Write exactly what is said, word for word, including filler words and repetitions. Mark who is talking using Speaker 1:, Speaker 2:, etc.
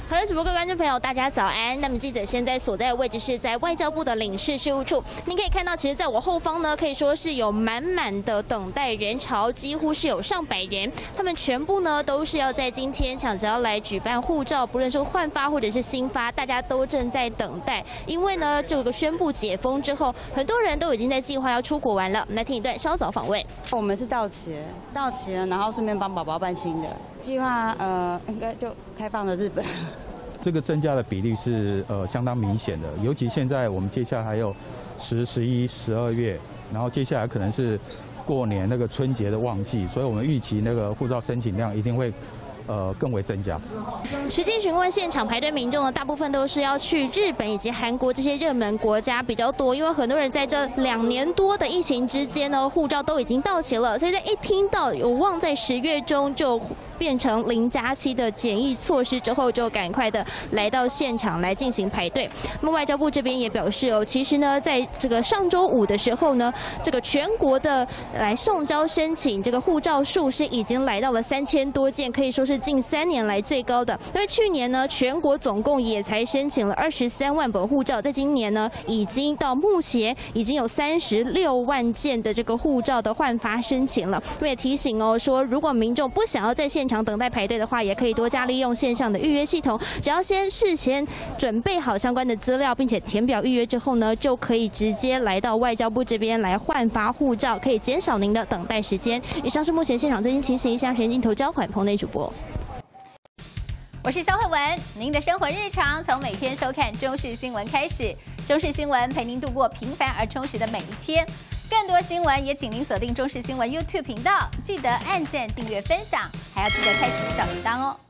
Speaker 1: 好的，主播各位观众朋友，大家早安。那么记者现在所在的位置是在外交部的领事事务处，您可以看到，其实在我后方呢，可以说是有满满的等待人潮，几乎是有上百人，他们全部呢都是要在今天抢着要来举办护照，不论是换发或者是新发，大家都正在等待。因为呢，这个宣布解封之后，很多人都已经在计划要出国玩了。我们来听一段稍早访问。
Speaker 2: 我们是到期了，到期了，然后顺便帮宝宝办新的计划，呃，应该就开放了日本。
Speaker 3: 这个增加的比例是呃相当明显的，尤其现在我们接下来还有十、十一、十二月，然后接下来可能是过年那个春节的旺季，所以我们预期那个护照申请量一定会呃更为增加。
Speaker 1: 实际询问现场排队民众呢，大部分都是要去日本以及韩国这些热门国家比较多，因为很多人在这两年多的疫情之间呢，护照都已经到期了，所以在一听到有望在十月中就变成零加七的检疫措施之后，就赶快的来到现场来进行排队。那么外交部这边也表示哦，其实呢，在这个上周五的时候呢，这个全国的来送交申请这个护照数是已经来到了三千多件，可以说是近三年来最高的。因为去年呢，全国总共也才申请了二十三万本护照，在今年呢，已经到目前已经有三十六万件的这个护照的换发申请了。我也提醒哦，说如果民众不想要在现场等待排队的话，也可以多加利用线上的预约系统，只要先事前准备好相关的资料，并且填表预约之后呢，就可以直接来到外交部这边来换发护照，可以减少您的等待时间。以上是目前现场最新情形，向神镜头交还棚内主播。
Speaker 4: 我是肖慧文，您的生活日常从每天收看中视新闻开始，中视新闻陪您度过平凡而充实的每一天。更多新闻也请您锁定中视新闻 YouTube 频道，记得按赞、订阅、分享，还要记得开启小铃铛哦。